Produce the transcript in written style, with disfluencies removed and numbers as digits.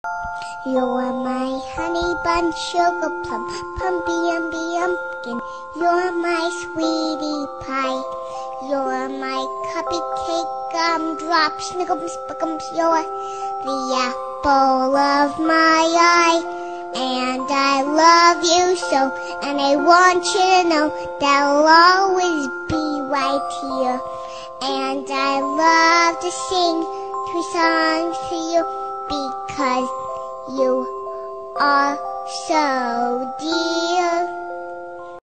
You're my honey bun, sugar plum, pumpkin. You're my sweetie pie. You're my cupcake, gumdrop, snickums, spickums. You're the apple of my eye. And I love you so, and I want you to know that I'll always be right here. And I love to sing 2 songs to you because you are so dear.